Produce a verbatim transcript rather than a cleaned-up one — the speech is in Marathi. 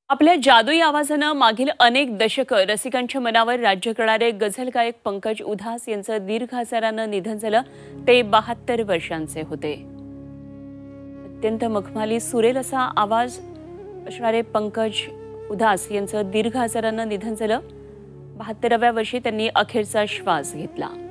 आपल्या जादुई आवाजानं मागील अनेक दशकं रसिकांच्या मनावर राज्य करणारे गझल गायक पंकज उधास यांचं दीर्घ आजारानं निधन झालं। ते बहात्तर वर्षांचे होते। अत्यंत मखमाली सुरेल असा आवाज असणारे पंकज उधास यांचं दीर्घ आजारानं निधन झालं। बहात्तराव्या वर्षी त्यांनी अखेरचा श्वास घेतला।